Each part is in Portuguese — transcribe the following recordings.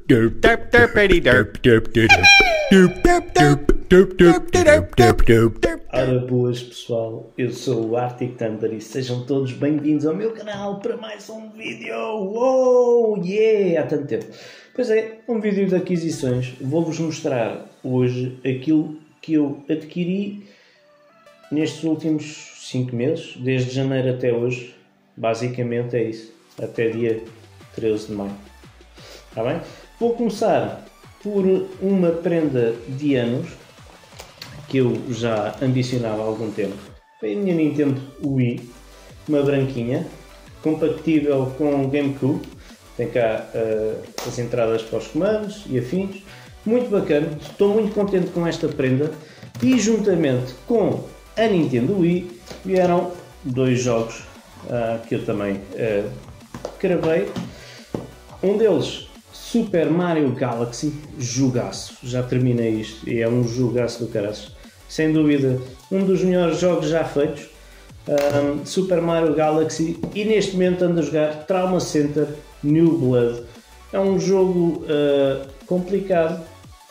Ora boas pessoal, eu sou o Arctic Thunder e sejam todos bem-vindos ao meu canal para mais um vídeo. Oh yeah, há tanto tempo. Pois é, um vídeo de aquisições. Vou-vos mostrar hoje aquilo que eu adquiri nestes últimos 5 meses, desde janeiro até hoje. Basicamente é isso, até dia 13 de maio. Está bem? Vou começar por uma prenda de anos que eu já ambicionava há algum tempo. Foi a minha Nintendo Wii, uma branquinha, compatível com o GameCube. Tem cá as entradas para os comandos e afins. Muito bacana, estou muito contente com esta prenda. E juntamente com a Nintendo Wii vieram dois jogos que eu também cravei. Um deles, Super Mario Galaxy, jogaço, já terminei isto e é um jogaço do caraças, sem dúvida um dos melhores jogos já feitos, Super Mario Galaxy, e neste momento ando a jogar Trauma Center New Blood. É um jogo complicado,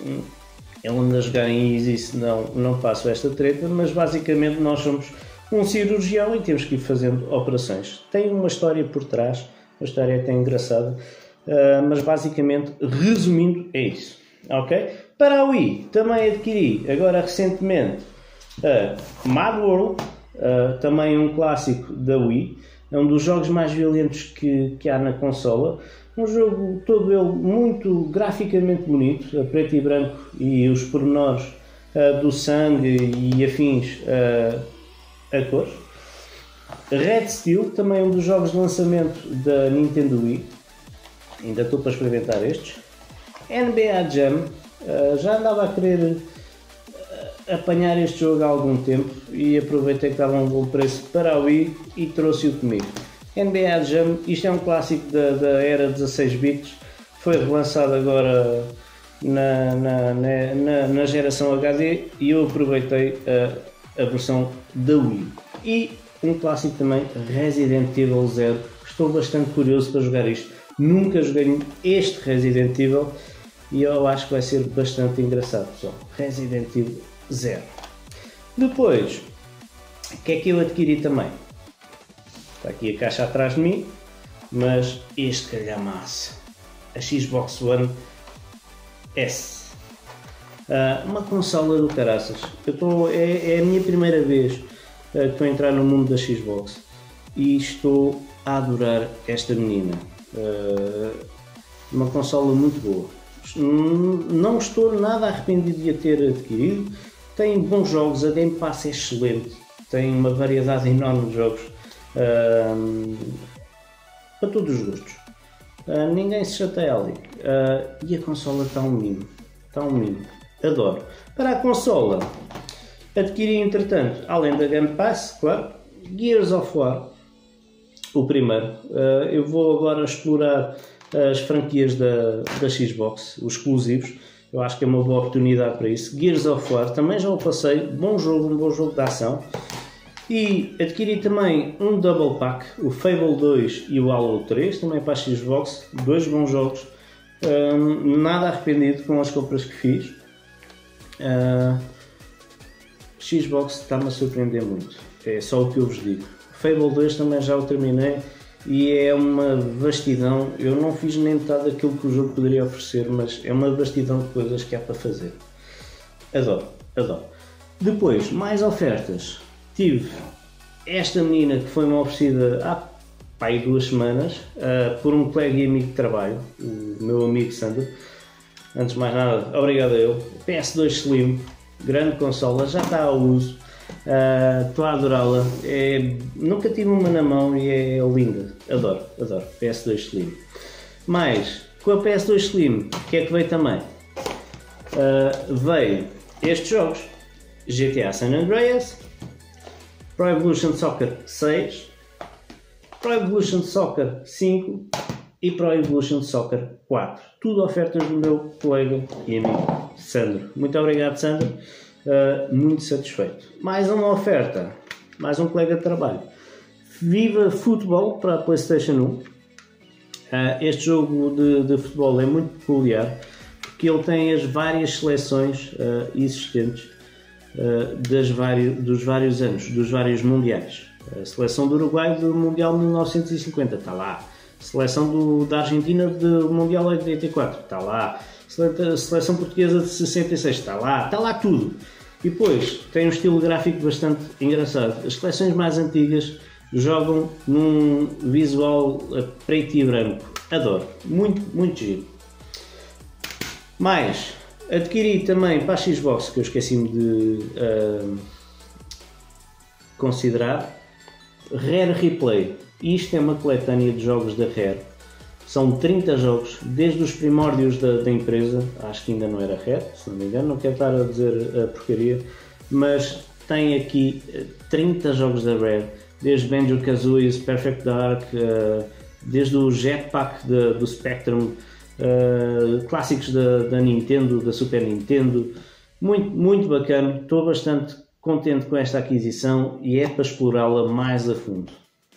eu ando a jogar em easy, senão não passo esta treta, mas basicamente nós somos um cirurgião e temos que ir fazendo operações. Tem uma história por trás, uma história até engraçada. Mas basicamente, resumindo, é isso. Ok? Para a Wii, também adquiri agora recentemente Mad World, também um clássico da Wii. É um dos jogos mais violentos que há na consola. Um jogo todo ele muito graficamente bonito, a preto e branco, e os pormenores do sangue e afins a cores. Red Steel, também um dos jogos de lançamento da Nintendo Wii. Ainda estou para experimentar estes. NBA Jam, já andava a querer apanhar este jogo há algum tempo e aproveitei que estava a um bom preço para a Wii e trouxe-o comigo. NBA Jam, isto é um clássico da era 16 bits, foi relançado agora na geração HD e eu aproveitei a versão da Wii. E um clássico também, Resident Evil 0, estou bastante curioso para jogar isto. Nunca joguei este Resident Evil e eu acho que vai ser bastante engraçado, pessoal. Resident Evil 0. Depois, o que é que eu adquiri também? Está aqui a caixa atrás de mim, mas este calhamaço, a Xbox One S. Uma consola do caraças. É a minha primeira vez que estou a entrar no mundo da Xbox e estou a adorar esta menina. Uma consola muito boa, não estou nada arrependido de a ter adquirido. Tem bons jogos, a Game Pass é excelente, tem uma variedade enorme de jogos para todos os gostos, ninguém se chateia ali, e a consola está um mimo, adoro. Para a consola adquiri entretanto, além da Game Pass, claro, Gears of War, o primeiro. Eu vou agora explorar as franquias da Xbox, os exclusivos. Eu acho que é uma boa oportunidade para isso. Gears of War, também já o passei. Um bom jogo de ação. E adquiri também um Double Pack, o Fable 2 e o Halo 3, também para a Xbox. Dois bons jogos. Nada arrependido com as compras que fiz. Xbox está-me a surpreender muito. É só o que eu vos digo. Fable 2 também já o terminei e é uma vastidão. Eu não fiz nem metade daquilo que o jogo poderia oferecer, mas é uma vastidão de coisas que há para fazer. Adoro. Depois, mais ofertas. Tive esta menina que foi-me oferecida há 2 semanas por um colega e amigo de trabalho, o meu amigo Sandro. Antes de mais nada, obrigado a ele. PS2 Slim, grande consola, já está ao uso. Estou a adorá-la, nunca tive uma na mão e é linda, adoro, PS2 Slim. Mas com a PS2 Slim, o que é que veio também? Veio estes jogos: GTA San Andreas, Pro Evolution Soccer 6, Pro Evolution Soccer 5 e Pro Evolution Soccer 4. Tudo ofertas do meu colega e amigo Sandro. Muito obrigado, Sandro. Muito satisfeito. Mais uma oferta, mais um colega de trabalho. Viva Futebol para a PlayStation 1. Este jogo de futebol é muito peculiar porque ele tem as várias seleções existentes dos vários anos, dos vários mundiais. A seleção do Uruguai do Mundial 1950 está lá. A seleção da Argentina do Mundial 84 está lá. A seleção portuguesa de 66 está lá tudo. E depois tem um estilo gráfico bastante engraçado. As seleções mais antigas jogam num visual preto e branco. Adoro. Muito, muito giro. Mais, adquiri também para a Xbox, que eu esqueci-me de considerar, Rare Replay. Isto é uma coletânea de jogos da Rare. São 30 jogos, desde os primórdios da empresa, acho que ainda não era Rare, se não me engano, não quero estar a dizer a porcaria, mas tem aqui 30 jogos da Rare, desde Banjo-Kazooie, Perfect Dark, desde o Jetpack do Spectrum, clássicos da Nintendo, da Super Nintendo, muito, muito bacana. Estou bastante contente com esta aquisição e é para explorá-la mais a fundo.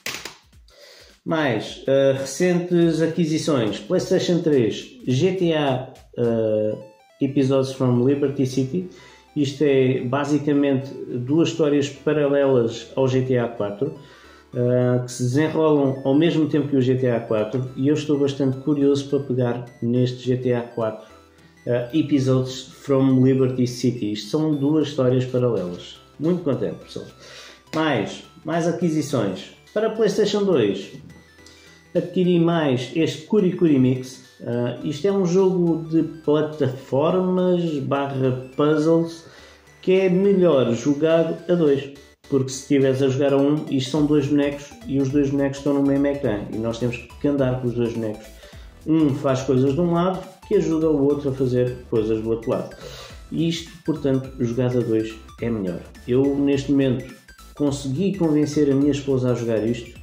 Mais recentes aquisições: PlayStation 3, GTA Episodes from Liberty City. Isto é basicamente duas histórias paralelas ao GTA 4 que se desenrolam ao mesmo tempo que o GTA 4 e eu estou bastante curioso para pegar neste GTA 4 Episodes from Liberty City. Isto são duas histórias paralelas. Muito contente, pessoal. Mais aquisições. Para a PlayStation 2 adquiri mais este Curi Curi Mix. Isto é um jogo de plataformas / puzzles que é melhor jogado a dois, porque se estiveres a jogar a um, isto são dois bonecos e os dois bonecos estão no mesmo ecrã e nós temos que andar com os dois bonecos. Um faz coisas de um lado que ajuda o outro a fazer coisas do outro lado. E isto, portanto, jogado a dois é melhor. Eu neste momento consegui convencer a minha esposa a jogar isto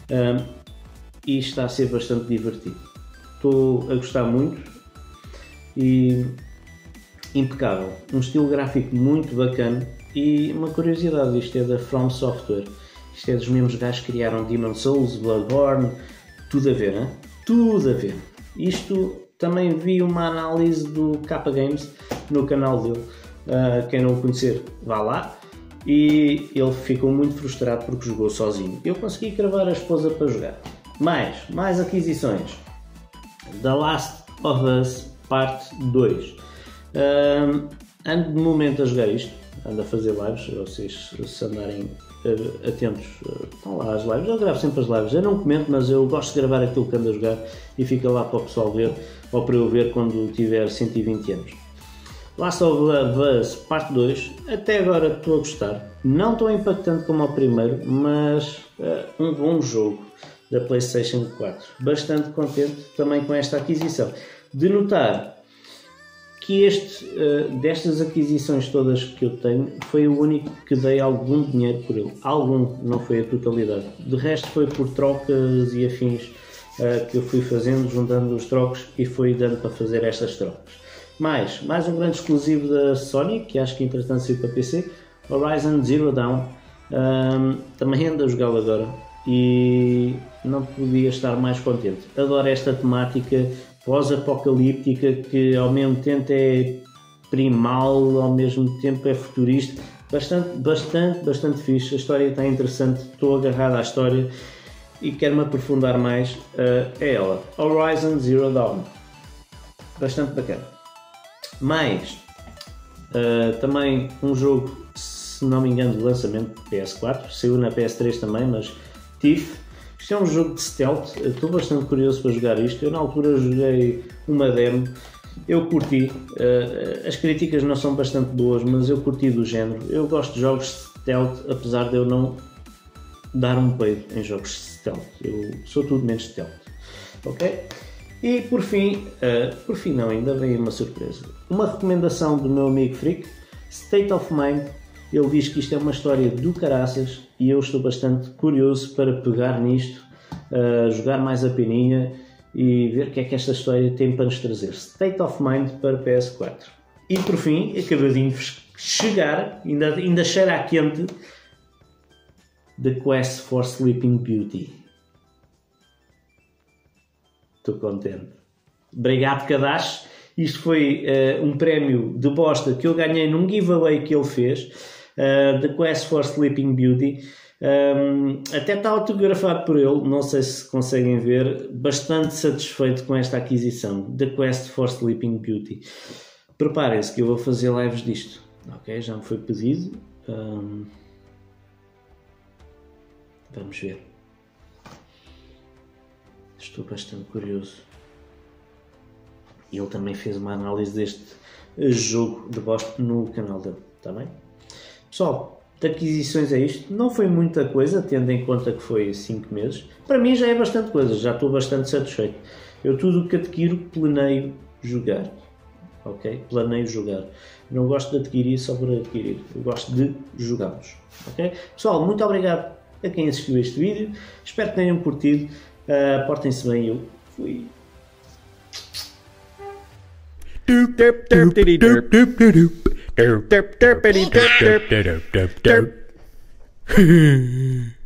e está a ser bastante divertido. Estou a gostar muito e impecável. Um estilo gráfico muito bacana e uma curiosidade, isto é da From Software. Isto é dos mesmos gajos que criaram Demon's Souls, Bloodborne, tudo a ver, hein? Tudo a ver. Isto também vi uma análise do Kappa Games no canal dele. Quem não o conhecer, vá lá. E ele ficou muito frustrado porque jogou sozinho. Eu consegui cravar a esposa para jogar. Mais aquisições. The Last of Us Part 2. Ando de momento a jogar isto, ando a fazer lives, vocês se andarem atentos, estão lá as lives, eu gravo sempre as lives, eu não comento, mas eu gosto de gravar aquilo que ando a jogar e fica lá para o pessoal ver, ou para eu ver quando tiver 120 anos. Last of Us Part 2, até agora estou a gostar, não tão impactante como o primeiro, mas um bom jogo da PlayStation 4, bastante contente também com esta aquisição. De notar que destas aquisições todas que eu tenho, foi o único que dei algum dinheiro por ele. Algum, não foi a totalidade. De resto foi por trocas e afins que eu fui fazendo, juntando os trocos e fui dando para fazer estas trocas. Mais um grande exclusivo da Sony, que acho que entretanto saiu para PC, Horizon Zero Dawn. Também ando a jogá-lo agora e não podia estar mais contente. Adoro esta temática pós-apocalíptica que ao mesmo tempo é primal, ao mesmo tempo é futurista. Bastante fixe. A história está interessante, estou agarrado à história e quero-me aprofundar mais a ela. Horizon Zero Dawn. Bastante bacana. Também um jogo, se não me engano, de lançamento de PS4, saiu na PS3 também, mas Thief. Isto é um jogo de stealth, estou bastante curioso para jogar isto. Eu na altura joguei uma demo, eu curti, as críticas não são bastante boas, mas eu curti do género. Eu gosto de jogos de stealth, apesar de eu não dar um peido em jogos de stealth, eu sou tudo menos stealth, ok? E por fim não, ainda veio uma surpresa. Uma recomendação do meu amigo Freak, State of Mind. Ele diz que isto é uma história do caraças e eu estou bastante curioso para pegar nisto, jogar mais a peninha e ver o que é que esta história tem para nos trazer. State of Mind para PS4. E por fim, acabadinho de chegar, ainda cheira a quente, The Quest for Sleeping Beauty. Estou contente. Obrigado, Kadash. Isto foi um prémio de bosta que eu ganhei num giveaway que ele fez, The Quest for Sleeping Beauty. Até está autografado por ele, não sei se conseguem ver. Bastante satisfeito com esta aquisição, The Quest for Sleeping Beauty. Preparem-se que eu vou fazer lives disto, ok? Já me foi pedido. Vamos ver. Estou bastante curioso. Ele também fez uma análise deste jogo de bosta no canal dele, está bem? Pessoal, de aquisições é isto. Não foi muita coisa, tendo em conta que foi 5 meses. Para mim já é bastante coisa, já estou bastante satisfeito. Eu tudo o que adquiro, planeio jogar. Ok? Planeio jogar. Não gosto de adquirir só por adquirir. Eu gosto de jogá-los. Ok? Pessoal, muito obrigado a quem assistiu a este vídeo. Espero que tenham curtido. Portem-se bem. Eu fui. Derp derp derp derp derp derp derp derp derp derp derp derp derp